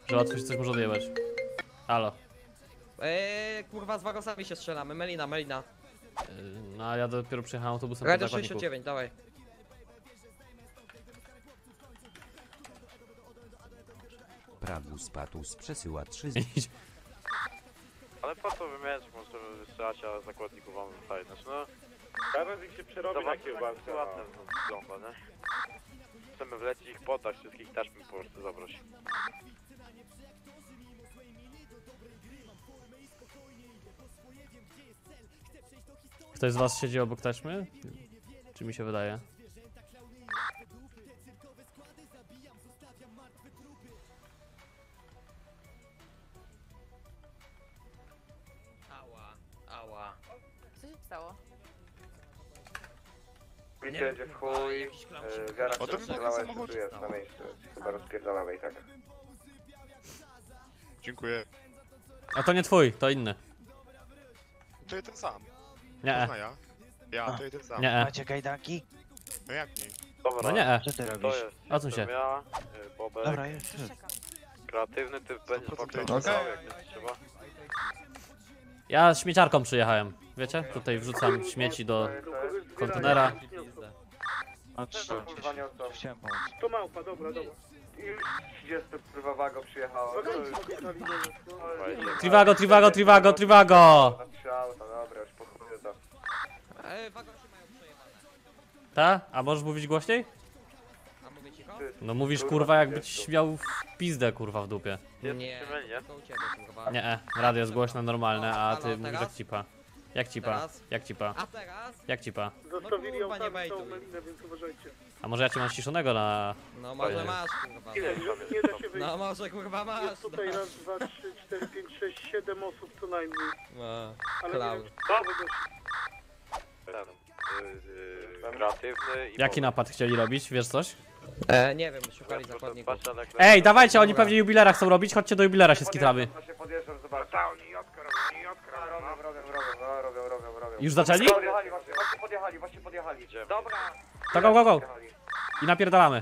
Że łatwo się coś może odjebać. Halo. Kurwa z wagosami się strzelamy, Melina. No a ja dopiero przyjechałem autobusem po Radio zakładników. 69, dawaj. Pragus Patus przesyła 3 Idź. Ale po co wymieniać, możemy wystrzelać, a zakładników wam zostaje. Znaczy no... Zaraz ich się przerobi na kiełbaskę. Ładnie wygląda, nie? Chcemy wlecić ich poddać, wszystkich też mi po prostu zabrać. Ktoś z was siedzi obok taśmy? Czy mi się wydaje? Ała. Co się stało? Nie Jedzie w chuj, jakiś clown się wiara wychodzi. się strzelała, jeszcze tu jest na miejscu. Chyba rozpierdolamy i tak. Dziękuję. A to nie twój, to inny. To jest ten sam. Nie, Można ja? Ja, to jest ten sam. nie. Macie kajdanki? No jak nie? Dobra, No nie. Co ty to robisz? jest. Odsuń się. Jestem ja, Bobek, Dobra, już. Czekam. kreatywny typ będzie 100% faktycznie okej. jak nie trzeba. Ja śmieciarką przyjechałem. Wiecie? Tutaj wrzucam śmieci do kontenera. A co? Kurwa nie o to. Chciałem pomóc. To małpa, dobra. Już 30 kurwa wago przyjechało. Trivago! Napisało to, dobra, już po chuju to. Wagosy mają przejechane. Ta? A możesz mówić głośniej? A mówię cicho? No mówisz kurwa jakbyś miał w pizdę kurwa w dupie. Nie, tylko u ciebie kurwa. Nie, radio jest głośne, normalne, a Halo, ty mówisz teraz? jak cipa. Jak cipa? Teraz? Jak cipa? A teraz? Jak cipa? Zostawili kurwa, ją nie tam bejtuj. całą melinę, więc uważajcie. A może ja cię mam ściszonego na... No może Fajnie. masz kurwa. Nie da się wyjść. No może kurwa masz. Jest tutaj raz, dwa, trzy, 4, 5, 6, 7 osób co najmniej. No, Ale clown. nie wiem, czy to wygosi. Ten, kreatywny i Jaki napad chcieli robić? Wiesz coś? Nie wiem, szukali zakładników. Ej, dawajcie, oni pewnie jubilera chcą robić, chodźcie do jubilera się skitramy. Właśnie podjeżdżam, zobacz. Oni jodka robią. Już zaczęli? Właśnie podjechali. Dobra. To go. I napierdalamy.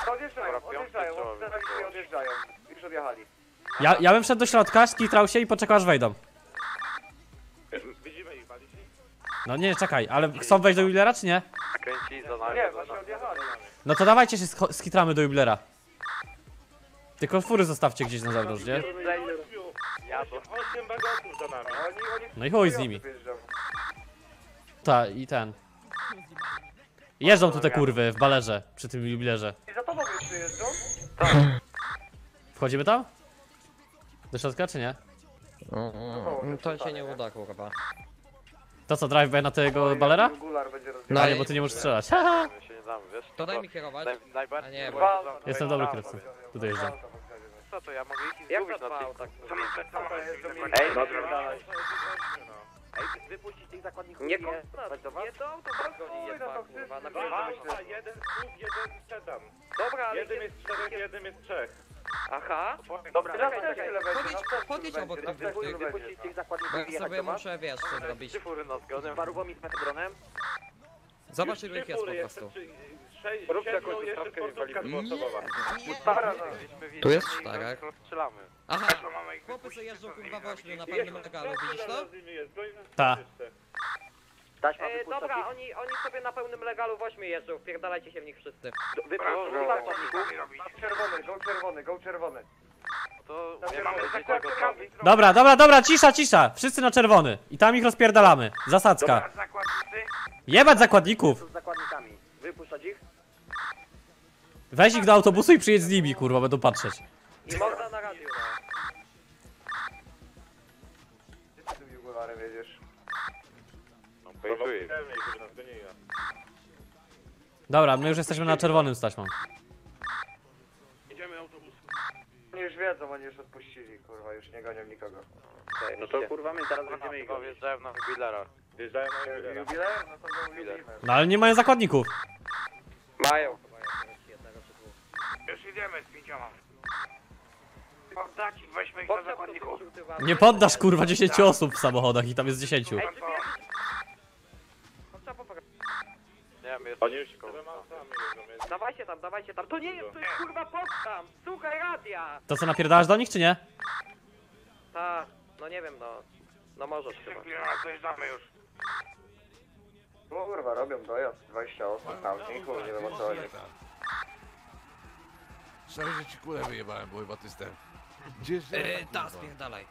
Odjeżdżają. Już odjechali. Ja bym wszedł do środka, skitrał się i poczekał aż wejdą. Widzimy ich, walić? No nie, czekaj, ale chcą wejść do jubilera czy nie? Kręci za nami. Nie, właśnie odjechali. No to dawajcie się skitramy do jubilera. Tylko fury zostawcie gdzieś na zewnątrz, nie? Ja to. 8 bagotów za nami. No i chuj z nimi. Ta, i ten. Jeżdżą tu te kurwy w balerze, przy tym jubilerze. I za tobą jeszcze jeżdżą? Wchodzimy tam? Do środka czy nie? To się nie uda kurwa. To co, drive-by na tego balera? Gular będzie No A i- nie, bo ty nie możesz strzelać. Haha. My się nie damy, wiesz? To daj mi kierować. Najbardziej... A nie, bo- Jestem dobry kierowcą. Tu dojeżdżam. Co to, ja mogę ich Jak zgubić to na trwało tym. tak? Ej, Dobra, wypuścić tych zakładników. Nie to goni jeba kurwa. Jeden plus, jeden sedan. Dobra, ale Jeden jest 4, jeden jest 3. Aha. Dobra, Podjedź obok tych dwóch. Wypuścić tych Bo zakładników ja sobie muszę, wiesz, co zrobić. 3 fury na zgodę. Parugami z mefedronem. Zobacz ile ich jest po prostu. 6, Rób 7 jakąś jeszcze stawkę sportówka wywalimy. dwuosobowa. Tu jest czterech. Strzelamy. Aha, chłopy co jeżdżą kurwa w ośmiu na pewnym legalu, widzisz to? Ta. Dobra, oni sobie na pełnym legalu w ośmiu jeżdżą, wpierdalajcie się w nich wszyscy. Go czerwony. To Dobra, cisza! Wszyscy na czerwony. I tam ich rozpierdalamy. Zasadzka. Jebać zakładników! z zakładnikami. Wypuszczać ich. Weź ich do autobusu i przyjedź z nimi, kurwa, będą patrzeć. I można na radiu, no. Gdzie ty tym Gularem jedziesz? No, bejtuję. Dobra, my już jesteśmy na czerwonym z taśmą. Idziemy autobusem. Oni już wiedzą, oni już odpuścili, kurwa, już nie gonią nikogo. No to kurwa my teraz będziemy ich gonić. Wjeżdżają na jubilera. Wjeżdżają na jubiler. Jubiler? No to go jubiler. No ale nie mają zakładników. Mają chyba jakiegoś jednego czy dwóch. Już idziemy z 5. Oddać ich, weźmy ich Bo zakładników. Nie poddasz, kurwa, 10 osób w samochodach i tam jest 10. Nie, Nie, my jesteśmy koło. Dawajcie tam, to nie jest, to jest kurwa podstam! Słuchaj radia! To co, napierdalasz do nich, czy nie? Ta, no nie wiem, no możesz chyba. Dojeżdżamy już. Kurwa, robią dojazd, 20 osób tam, nie chuj, nie wiem o co chodzi. Sorry, że ci kulę wyjebałem, bo chyba ty z tym. Gdzie jest Ta, spierdalaj.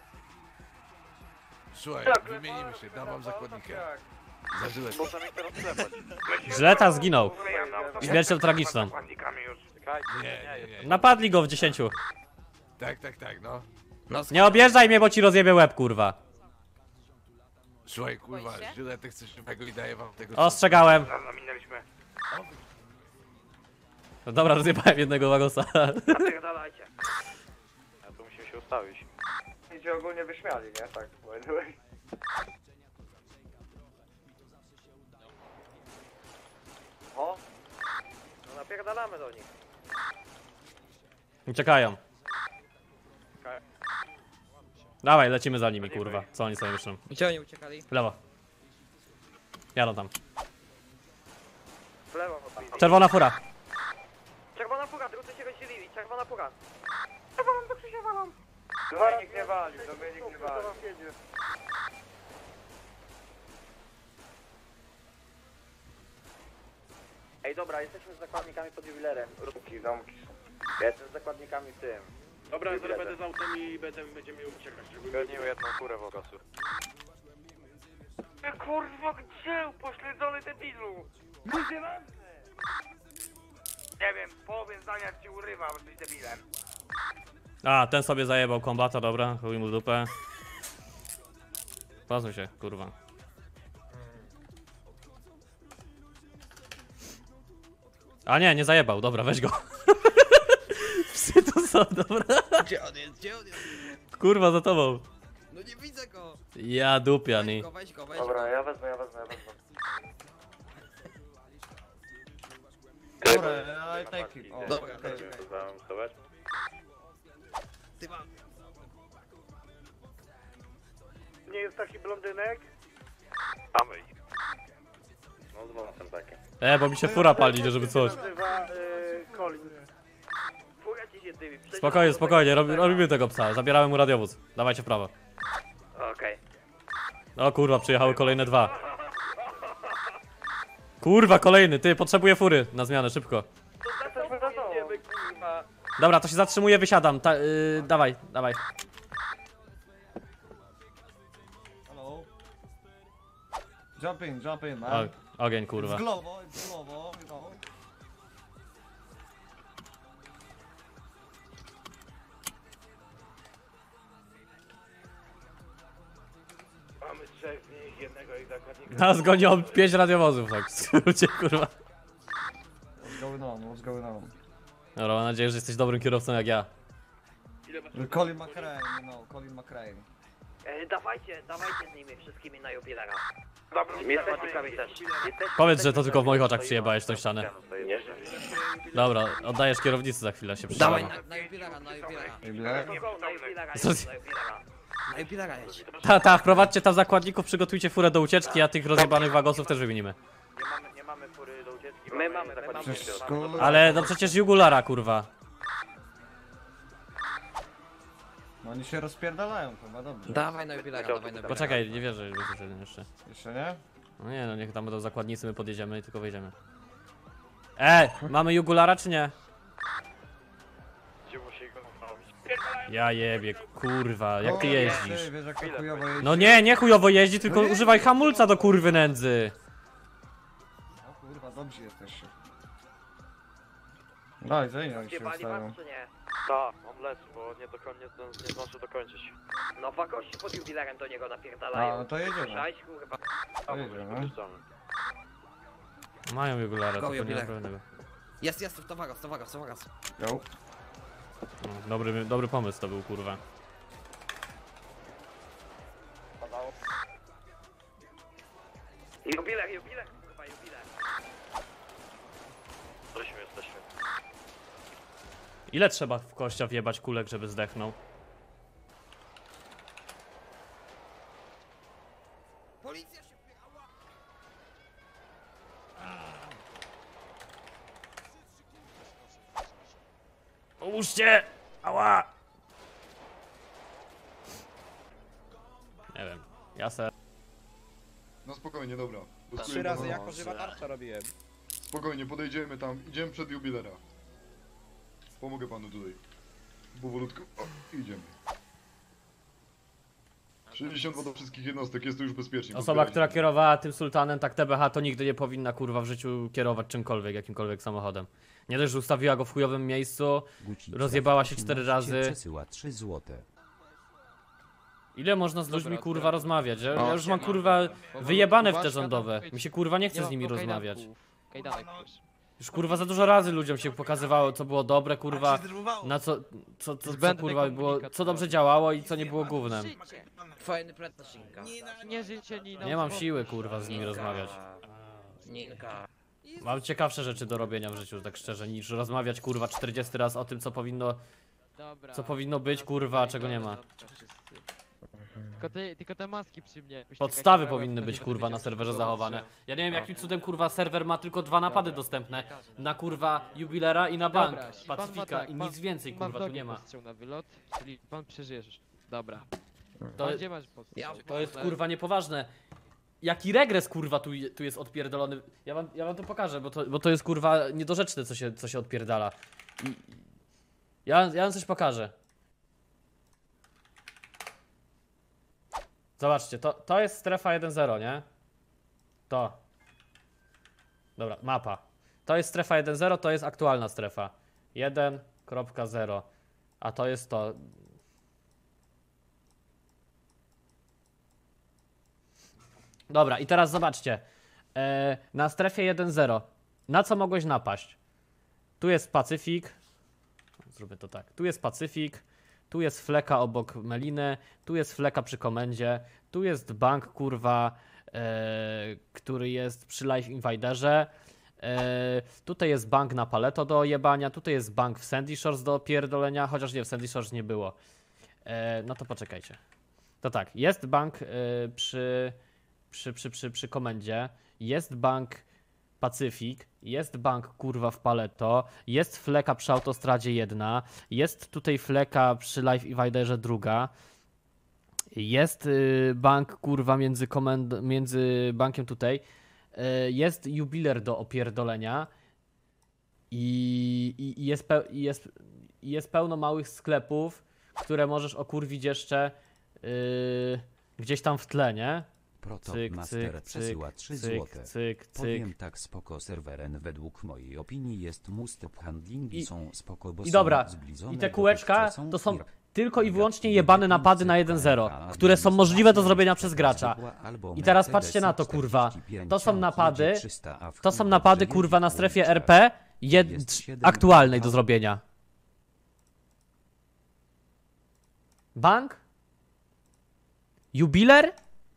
Słuchaj, wymienimy się, dam wam zakładnika. Za żylet. Muszę mi teraz trzepać. Żyleta zginął. Śmiercią tragiczną. Nie. Napadli go w 10. Tak, no. Nie objeżdżaj mnie, bo ci rozjebie łeb, kurwa. Słuchaj, kurwa, żyletek chcesz tego i daję wam tego... Ostrzegałem. Zaminęliśmy. No dobra, rozjebałem jednego wagosa. Napierdalajcie. A tu musimy się ustawić. Idzie ogólnie wyśmiali, nie? Tak, by the way. O! No napierdalamy do nich. Uciekają. Dawaj, lecimy za nimi, kurwa. Co oni sobie myślą? Gdzie oni uciekali? W lewo. Jadą tam. W lewo odbili. Czerwona fura. Czerwona fura, drudzy się rozdzielili, czerwona fura. Walam do Krzysia, walam. Dominik nie walił, Dominik nie walił. Ej dobra, jesteśmy z zakładnikami pod jubilerem. Rubki, domki. Ja jestem z zakładnikami w tym. Dobra, zaraz będę z autem i będziemy uciekać. Zgadnijmy jedną kurę w ogasu. Kurwa, gdzie upośledzony debilu? Nie wiem, połowie zdania jak ci urywa, bo jesteś debilem. A, ten sobie zajebał kombata, dobra. Chuj mu w dupę. Pozuj się, kurwa. A nie zajebał, dobra, weź go. Psy to są, dobra. Gdzie on jest? Kurwa, za tobą. No nie widzę go. Ja dupiani. Weź go. Dobra, ja wezmę. Dobra, I take it. O, Dobra, okej. Ty mam. Nie jest taki blondynek? Mamy ich. No z wąsem takie. Bo mi się fura pali, żeby coś. Nazywa Colin. Fura ci się dymi. Spokojnie, robimy tego psa. Zabieramy mu radiowóz. Dawajcie w prawo. Okej. O kurwa, przyjechały kolejne 2. Kurwa, kolejny, ty, potrzebuję fury na zmianę, szybko. Jesteśmy za tobą. Kurwa. Dobra, to się zatrzymuje, wysiadam. Dawaj. Hello. Jump in, O, man. ogień, kurwa. Z głowo, no. Mamy 3 z nich, jednego ich zakładnika. Nas gonią 5 radiowozów, tak, w skrócie, kurwa. What's going on? Dobra, mam nadzieję, że jesteś dobrym kierowcą jak ja. Colin McRae, Colin McRae. Dawajcie z nimi wszystkimi na jubilera. Dobra, z zakładnikami też. Powiedz, że to tylko w moich oczach przyjebałeś tą ścianę. Dobra, oddajesz kierownicy za chwilę, się Dawaj przytrzymam. na jubilera. Na jubilera jedź. Ta, wprowadźcie tam zakładników, przygotujcie furę do ucieczki, a tych rozjebanych wagosów też wymienimy. Nie mamy fury do ucieczki. My mamy. Przecież Ale no przecież jugulara, kurwa. No oni się rozpierdalają chyba, dobrze. Dawaj na jubilera. Poczekaj, nie wierzę, że jeden jeszcze. Jeszcze nie? No nie, no niech tam będą zakładnicy, my podjedziemy i tylko wyjdziemy. Mamy jugulara czy nie? Gdzie musi go naprawić? Ja jebie, kurwa, jak ty jeździsz? Ty, wiesz jak to chujowo jeździ? No nie chujowo jeździ, tylko używaj hamulca do kurwy nędzy. No kurwa, dobrzy jesteście. Daj, zajmij się Wali wstają. was czy nie? Tak, on leci, bo nie zdąży dokończyć. No wagości pod jubilerem do niego A, napierdalają. no to jedziemy. Słyszałeś, kurwa? To jedziemy. Dojeżdżamy. Mają jugulara, Go, tylko nie ma jubiler. pełnego. Jest, to wagas. Yo. No, dobry pomysł to był, kurwa. Jubiler, kurwa, jubiler. Jesteśmy. Ile trzeba w kościa wjebać kulek, żeby zdechnął? Policja się... Pomóżcie! Ała! Nie wiem, ja se... No spokojnie, dobra. 3 razy jako żywa tarcza robiłem. Spokojnie, podejdziemy tam, idziemy przed jubilera. Pomogę panu tutaj. Powolutku, o, idziemy. 62 do wszystkich jednostek, jest to już bezpiecznie. Osoba, która kierowała tym sultanem, tak TBH, to nigdy nie powinna kurwa w życiu kierować czymkolwiek, jakimkolwiek samochodem. Nie dość, że ustawiła go w chujowym miejscu, Gucci rozjebała się 4 18 razy. Przesyła 3 złote. Ile można z ludźmi Dobra, kurwa odbieram. rozmawiać? Ja już mam kurwa wyjebane w te rządowe. Mi się kurwa nie chce z mam nimi tu rozmawiać. Kajdanek też. Już kurwa za dużo razy ludziom się pokazywało, co było dobre, kurwa, na co Zbędny kurwa było, komunikat. co dobrze działało i co nie było gównem. Fajny pretnaszynka. Nie życie, Nie mam siły kurwa z nimi rozmawiać. Mam ciekawsze rzeczy do robienia w życiu, tak szczerze, niż rozmawiać kurwa 40 raz o tym, co powinno być, kurwa, a czego nie ma. Tylko te maski przy mnie. Podstawy powinny być kurwa na serwerze zachowane. Ja nie wiem jakim cudem kurwa serwer ma tylko 2 napady dostępne. Na kurwa jubilera i na bank Pacyfika i nic więcej kurwa tu nie ma. Na wylot, czyli pan przeżyjesz. Dobra. To, Gdzie masz podstrzał? to jest kurwa niepoważne. Jaki regres kurwa tu jest odpierdolony. Ja wam to pokażę, bo to jest kurwa niedorzeczne co się odpierdala. Ja wam coś pokażę. Zobaczcie, to jest strefa 1.0, nie? To. Dobra, mapa. To jest strefa 1.0, to jest aktualna strefa. 1.0. A to jest to. Dobra, i teraz zobaczcie. Na strefie 1.0. Na co mogłeś napaść? Tu jest Pacyfik. Zróbmy to tak. Tu jest Pacyfik. Tu jest fleka obok Meliny, tu jest fleka przy komendzie, tu jest bank kurwa, który jest przy Live Invaderze, tutaj jest bank na Paleto do jebania, tutaj jest bank w Sandy Shores do pierdolenia, chociaż nie, w Sandy Shores nie było. No to poczekajcie. To tak, jest bank przy komendzie, jest bank Pacyfik, jest bank kurwa w Paleto, jest fleka przy autostradzie 1, jest tutaj fleka przy Live Invaderze 2, jest bank kurwa między bankiem tutaj, jest jubiler do opierdolenia i jest pełno małych sklepów, które możesz okurwić jeszcze gdzieś tam w tle, nie? Protop Master przesyła 3 złote. Powiem tak, spoko serweren według mojej opinii jest must handlingi są spoko, bo I są dobra, zbliżone i te do kółeczka tych, co to są IRP. tylko i wyłącznie jebane napady na 1.0, które są możliwe do zrobienia przez gracza. I teraz patrzcie na to kurwa, to są napady kurwa na strefie RP aktualnej do zrobienia. Bank? Jubiler?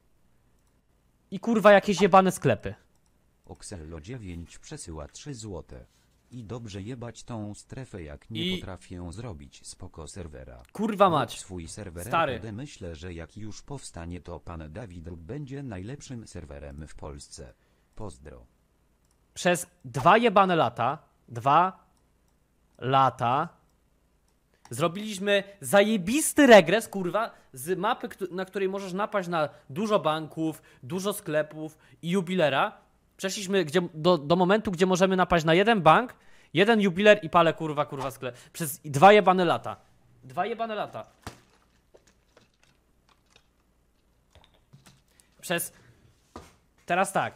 I kurwa jakieś jebane sklepy. Oxello 9 przesyła 3 złote. I dobrze jebać tą strefę, jak nie potrafię zrobić spoko serwera. Kurwa mać. Swój serwer Stary. RPD myślę, że jak już powstanie, to pan Dawid będzie najlepszym serwerem w Polsce. Pozdro. Przez 2 jebane lata, 2 lata zrobiliśmy zajebisty regres, kurwa, z mapy, na której możesz napaść na dużo banków, dużo sklepów i jubilera. Przeszliśmy do momentu, gdzie możemy napaść na jeden bank, jeden jubiler i palę kurwa sklep. Przez 2 jebane lata. 2 jebane lata. Przez... Teraz tak.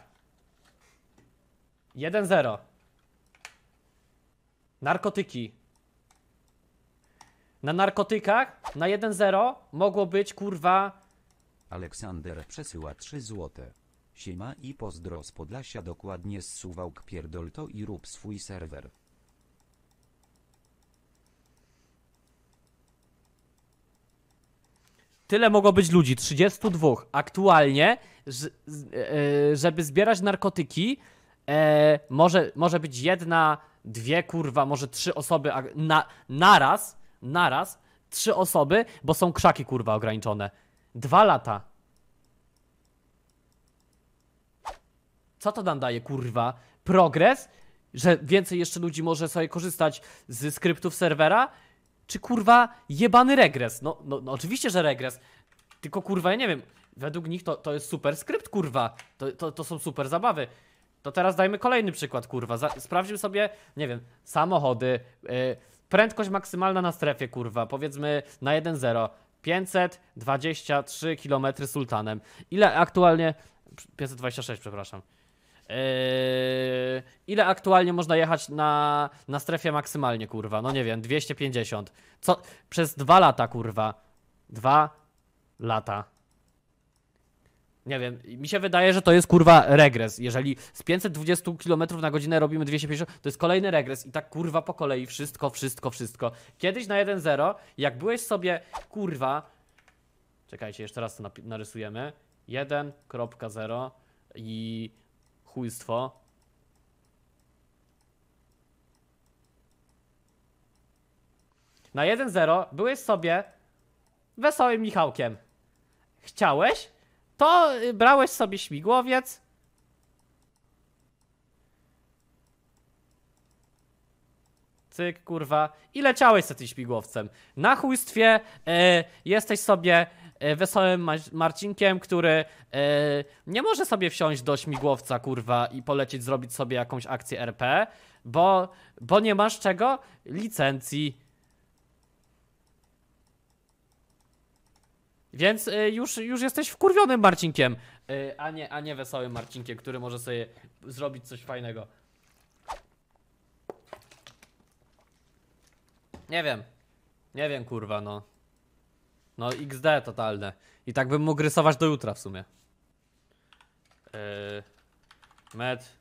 1-0. Narkotyki. Na narkotykach na 1-0 mogło być kurwa... Aleksander przesyła 3 złote. Siema i pozdro z Podlasia, dokładnie z Suwałk, pierdol to i rób swój serwer. Tyle mogło być ludzi, 32. Aktualnie, żeby zbierać narkotyki, może być 1, 2, kurwa, może 3 osoby naraz 3 osoby, bo są krzaki kurwa ograniczone. 2 lata. Co to nam daje kurwa? Progres? Że więcej jeszcze ludzi może sobie korzystać z skryptów serwera? czy kurwa jebany regres? No oczywiście, że regres. Tylko kurwa, ja nie wiem, według nich to jest super skrypt, kurwa. To są super zabawy. To teraz dajmy kolejny przykład, kurwa. Sprawdźmy sobie, nie wiem, samochody, prędkość maksymalna na strefie, kurwa, powiedzmy na 1.0. 523 km sultanem. Ile aktualnie... 526, przepraszam. Ile aktualnie można jechać na strefie maksymalnie, kurwa? No nie wiem, 250. Co? Przez 2 lata, kurwa. 2 lata. Nie wiem, mi się wydaje, że to jest kurwa regres. Jeżeli z 520 km na godzinę robimy 250, to jest kolejny regres i tak kurwa po kolei wszystko. Kiedyś na 1.0, jak byłeś sobie kurwa... Czekajcie, jeszcze raz to narysujemy. 1.0 i chujstwo. Na 1.0 byłeś sobie wesołym Michałkiem. Chciałeś? To brałeś sobie śmigłowiec. Cyk, kurwa. I leciałeś sobie tym śmigłowcem. Na chujstwie jesteś sobie wesołym Marcinkiem, który nie może sobie wsiąść do śmigłowca, kurwa, i polecieć zrobić sobie jakąś akcję RP, bo nie masz czego? Licencji. Więc już jesteś wkurwionym Marcinkiem, a nie wesołym Marcinkiem, który może sobie zrobić coś fajnego. Nie wiem, kurwa, no. No XD totalne. I tak bym mógł rysować do jutra w sumie. Med.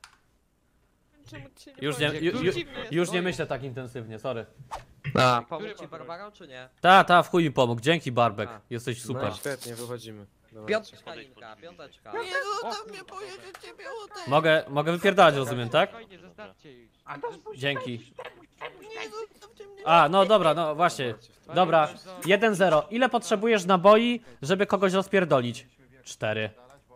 Już nie myślę tak intensywnie, sorry. Pomógł ci Barbara, czy nie? Ta, w chuj mi pomógł. Dzięki, Barbek. Jesteś super. No świetnie, wychodzimy. Piąteczka, Linka, piąteczka. Nie zostaw mnie, pojedzie ciebie o Mogę wypierdalać, rozumiem, tak? Dzięki. Nie zostawcie mnie. A, no dobra, no właśnie. Dobra, 1-0. Ile potrzebujesz naboi, żeby kogoś rozpierdolić? 4.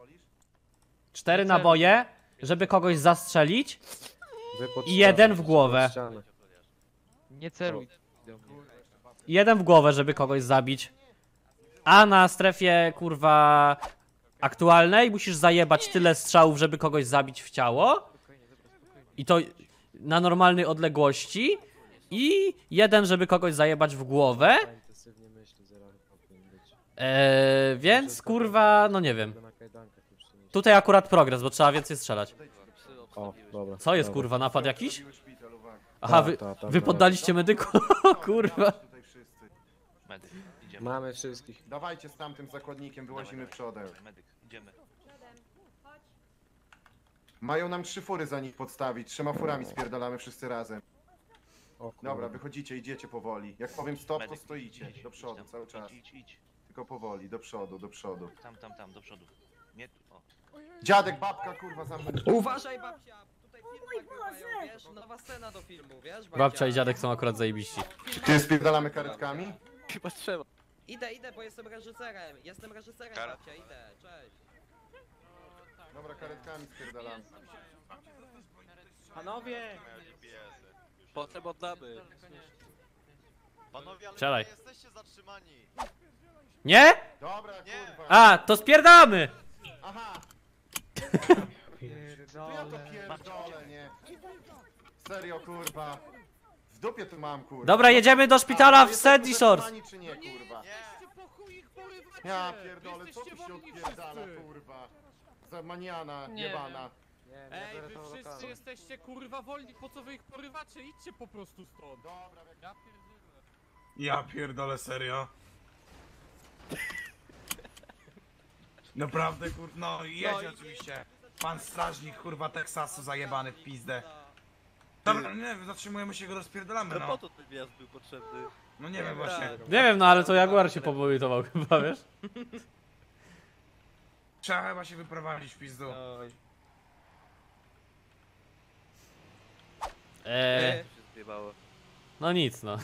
4 naboje, żeby kogoś zastrzelić i 1 w głowę. Nie celuj. 1 w głowę, żeby kogoś zabić. A na strefie, kurwa, aktualnej musisz zajebać tyle strzałów, żeby kogoś zabić w ciało. I to na normalnej odległości. I 1, żeby kogoś zajebać w głowę. Więc, kurwa, no nie wiem. Tutaj akurat progres, bo trzeba więcej strzelać. O, dobra. Co jest, kurwa, napad jakiś? Aha, wy poddaliście medyku? Kurwa. Mamy wszystkich. Dawajcie z tamtym zakładnikiem, wyłazimy przodem. Mają nam 3 fury za nich podstawić, 3 furami spierdalamy wszyscy razem. Dobra, wychodzicie, idziecie powoli. Jak powiem stop, to stoicie. Do przodu, cały czas. Tylko powoli, do przodu, do przodu. Tam, do przodu. Nie tu, o. Dziadek, babka, kurwa, za mną. Uważaj, babcia! Tutaj film nagrywają, wiesz? Nowa scena do filmu, wiesz? Babcia i dziadek są akurat zajebiści. Ty spierdalamy karetkami? Chyba trzeba. Idę, bo jestem reżyserem. Jestem reżyserem, babcia, idę. Cześć. Dobra, karetkami spierdalamy. Panowie! Potem oddamy. Panowie, ale Strzelaj. nie jesteście zatrzymani. Nie? Dobra, kurwa. A, to spierdamy! Aha! To ja to pierdolę, nie? Serio, kurwa. W dupie tu mam, kurwa. Dobra, jedziemy do szpitala w Sandy Shores. Czy nie, kurwa? Ja pierdolę, co tu się odpierdala, kurwa? Za maniana, jebana. Ej, wy wszyscy jesteście kurwa wolni, po co wy ich porywacie? Idźcie po prostu stąd. Dobra, Ja pierdolę, serio? Naprawdę, kurwa, no jedzie oczywiście. Pan strażnik, kurwa, Teksasu zajebany w pizdę. Dobra, nie wiem, zatrzymujemy się, go rozpierdolamy, no. Po to ten wjazd był potrzebny. No nie wiem właśnie. Nie wiem, no ale to Jaguar się powołytował chyba, wiesz? Trzeba chyba się wyprowadzić w pizdu. No nic, no.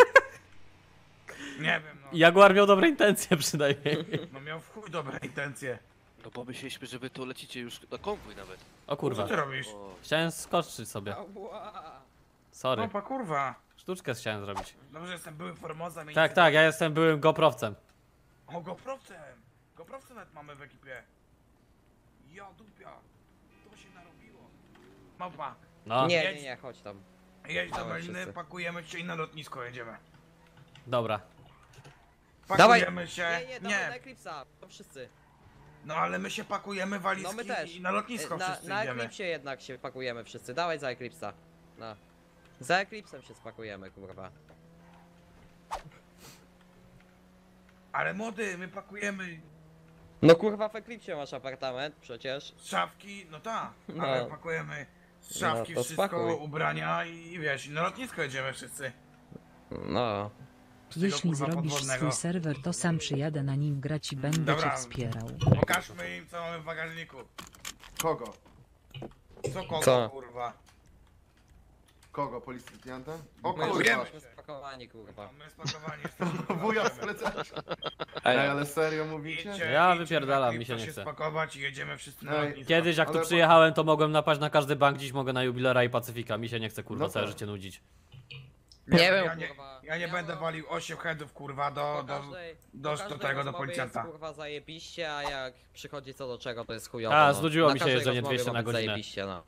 Nie wiem, no. Jaguar miał dobre intencje przynajmniej. No miał w chuj dobre intencje. No pomyśleliśmy, że wy to lecicie już na konwój nawet. O kurwa. Co ty robisz? Chciałem skoczyć sobie. Sorry. Opa, kurwa. Sztuczkę chciałem zrobić. Dobrze, jestem były Formosa. Tak, tak, ja jestem byłym goprowcem. O, goprowcem! Goprowca nawet mamy w ekipie. Ja dupia. To się narobiło. Małpa. No, Nie, chodź tam. Jedź do Dawaj, Meliny, wszyscy. pakujemy się i na lotnisko jedziemy. dobra. Pakujemy się. Nie, dawaj na Eclipse'a, to wszyscy. No ale my się pakujemy walizki No my też. i na lotnisko wszyscy Na idziemy. Eclipse'ie jednak się pakujemy wszyscy, dawaj za Eclipse'a. No. Za Eclipse'em się spakujemy, kurwa. Ale młody, my pakujemy No kurwa, w Eclipse'ie masz apartament przecież. szafki, no tak, No. ale pakujemy szafki, No to wszystko, spakuj. ubrania i wiesz, i na lotnisko jedziemy wszyscy. No. tego, Jeśli kurwa, zrobisz podwodnego. swój serwer, to sam przyjadę na nim grać i będę Dobra. cię wspierał. Pokażmy im co mamy w bagażniku. Kogo? Co kogo, Co? kurwa? Kogo? Policjanta? O My kurwa! wiemy. Jesteśmy spakowani, kurwa. My spakowani jesteśmy. Wuja z plecaczka. Ej, ale serio mówicie? Idźcie, Ja idźcie wypierdalam, na mi się klipsa nie chce. spakować i jedziemy wszyscy na Ej, lotnisko. Kiedyś jak tu Ale- przyjechałem, to mogłem napaść na każdy bank, dziś mogę na Jubilera i Pacyfika. Mi się nie chce kurwa No całe tak. życie nudzić. Nie ja, wiem, ja nie, kurwa. ja nie będę walił 8 headów, kurwa, do każdej tego, do rozmowie policjanta. Jest, kurwa, zajebiście, a jak przychodzi co do czego, to jest chujowo. A, no. znudziło Na mi się każdej jeżdżenie rozmowie 200 ma na być godzinę. Zajebiście, no.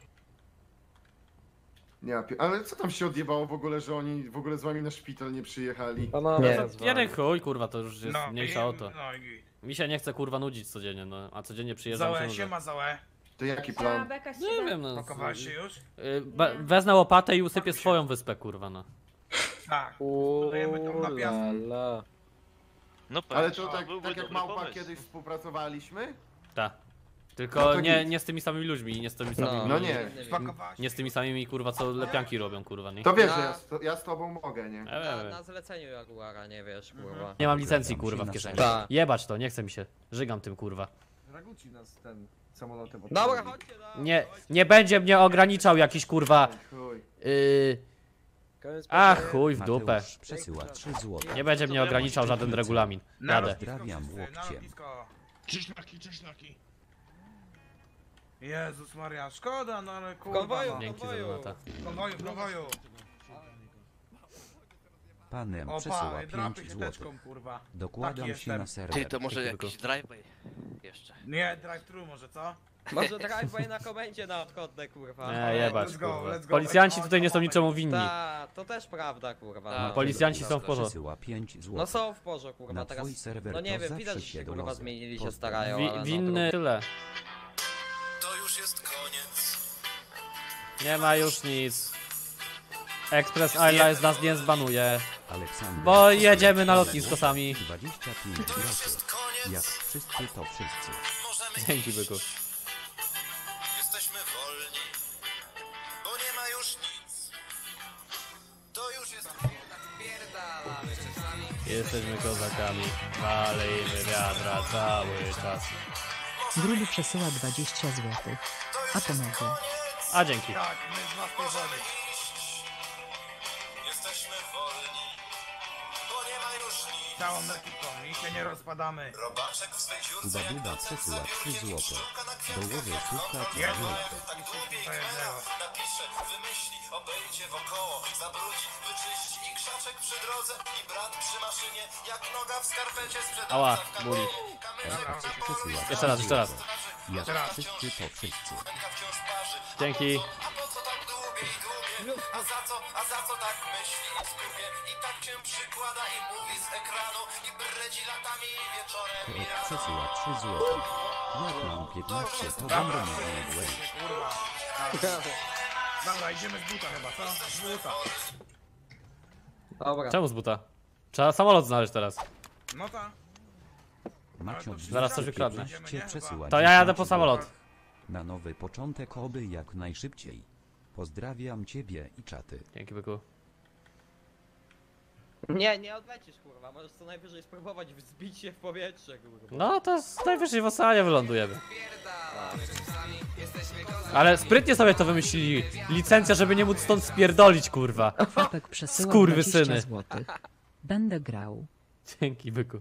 Nie, ale co tam się odjebało w ogóle, że oni w ogóle z wami na szpital nie przyjechali? Nie, Jeden chuj, kurwa, to już jest No, mniejsza o to. No i Mi się nie chce kurwa nudzić codziennie, no, a codziennie przyjeżdżam Załe, się nudzę. siema Załe. To jaki plan? Nie wiem, no. Pakowałeś się już? Wezmę łopatę i usypię Pakuj się. swoją wyspę, kurwa, no. Tak. Dajemy tam na piasku. No Ale patrz, to tak, byłby tak jak dobry Małpa pomysł. kiedyś współpracowaliśmy? Tak. No Tylko to nie, nic. nie z tymi samymi ludźmi, nie z tymi samymi. No nie. Spakowałaś Nie z tymi samymi kurwa co lepianki robią, kurwa, nie? To wiesz, że Na- ja z tobą mogę, nie? Na zleceniu Jaguara, nie wiesz, kurwa. Nie mam licencji kurwa w Na kieszeni. Tak. Jebać to, nie chce mi się. Żygam tym kurwa. Raguci nas ten samolotem Dobra, chodźcie, no. Nie będzie mnie ograniczał jakiś kurwa. Chuj. Ach chuj w dupę. Mateusz przesyła 3 złote. Nie będzie mnie ograniczał żaden regulamin. Na Jadę. lotnisko Pozdrawiam wszyscy, na łokciem. lotnisko. Cześniaki. Jezus Maria, szkoda, no ale kurwa. Konwoju, no. Dzięki za konwoju. donata. Konwoju, konwoju. Panem Opa, przesyła drapy 5 się złotych. teczką, kurwa. Dokładam Taki się na jestem. serwer. Ty, to może Tylko- jakiś drive-by jeszcze. Nie, drive-thru może, co? Może drive na komendzie na odchodne, kurwa. Nie, jebać Let's go, kurwa. let's go. Policjanci O, tutaj nie są moment. niczemu winni. Ta, to też prawda, kurwa. Tak. No. Policjanci są w porządku. Przesyła 5 No złotych. są w porządku, kurwa, Na teraz. twój serwer No nie to wiem, zawsze widać, że się się kurwa dołożę. zmienili, się Pozdro. starają, ale no, Winny tyle. To już jest koniec. Nie ma już nic. Express Airlines nas nie zbanuje. Aleksander Bo przesyła jedziemy na 3 lotnisko złotych. sami. 25 To już jest groszy. koniec. Jak wszyscy to wszyscy. Możemy Dzięki iść. byku. Jesteśmy wolni, bo nie ma już nic. To już jest... Jesteśmy kozakami. Walejmy wiadra cały czas. Gruby przesyła 20 zł. A pomogę. A dzięki. Tak, my z was tej wody. Jesteśmy wolni, bo nie ma już nic. Całą ekipą i się nie rozpadamy. Robaczek w swej dziurce jak Babuda tamten przesyła 3 zabiórkiem i złote. pszczółka na kwiatkach Dołożę wiacha. słówka Jezu, 3 złote. Tak lubię i kmera, napisze, wymyśli, obejdzie wokoło, zabrudzi, wyczyści i krzaczek przy drodze i brat przy maszynie, jak noga w skarpecie sprzedawca Ała, w kamieniu. boli. Kamyczek Dobra. na polu i Jeszcze raz, jeszcze raz. Jak Teraz. wszyscy to wszyscy. ręka wciąż parzy. Dzięki. A po co tak długie i długie? A za co tak myśli i skubie? I tak cię przykłada i mówi z ekranu i bredzi latami i wieczorem i Krok rano. przesyła 3 złote. Jak mam 15, to będę mógł wejść. Kurwa. Dobra, idziemy z buta chyba, co? Z buta. Dobra. Czemu z buta? Trzeba samolot znaleźć teraz. No ta. Macio Zaraz coś wykradnę. 15 przesyła To ja jadę 10 po samolot. złotych. Na nowy początek oby jak najszybciej. Pozdrawiam ciebie i czaty. Dzięki byku. Nie odlecisz, kurwa. Możesz co najwyżej spróbować wzbić się w powietrze, kurwa. No to najwyżej w oceanie wylądujemy. Ale sprytnie sobie to wymyślili. Licencja, żeby nie móc stąd spierdolić, kurwa. Apek przesyła Skurwysyny. 20 zł. Będę grał. Dzięki byku.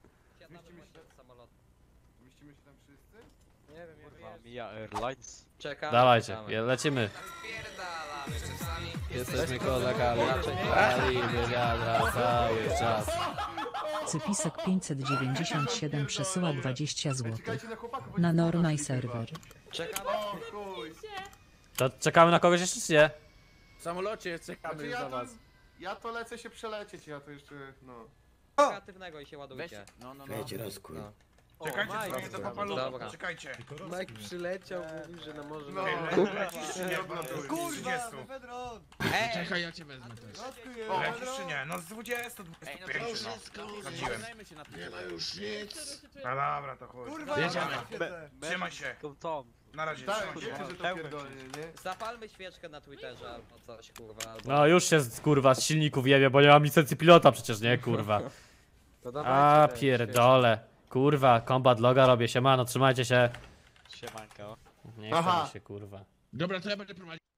Mieścimy się tam wszyscy? Nie wiem, Mia Airlines. Czekamy. Dawajcie, czekamy. lecimy. Jesteśmy kolegami, palimy wiadra cały czas. Cypisek 597 przesyła 20 zł. Na Normaj serwer. Czekamy. To czekamy na kogoś jeszcze, czy nie? W samolocie czekamy Znaczy już na was. ja to lecę się przelecieć, ja to jeszcze, no. Kreatywnego i się ładujcie. No. No. Czekajcie, Mike, dzwonię do dobra. papalucha, czekajcie. Mike przyleciał, mówił, że na morze. No. Kurwa, Czekaj, ja cię wezmę też. Lecisz czy nie? No z 20, 25 no. Chodziłem. Na tym. Nie ma już nic. No dobra, to chuj. Jedziemy. Trzymaj się. Na razie, Tak, trzymaj wiecie, się. że to pierdolnie, nie? Zapalmy świeczkę na Twitterze albo coś, kurwa. Albo... No już się kurwa z silników jebie, bo nie mam licencji pilota przecież, nie kurwa. A pierdole. Kurwa, combat loga robię, siemano, trzymajcie się. Siemanko. Nie chce mi się kurwa. Dobra, to ja będę prowadził.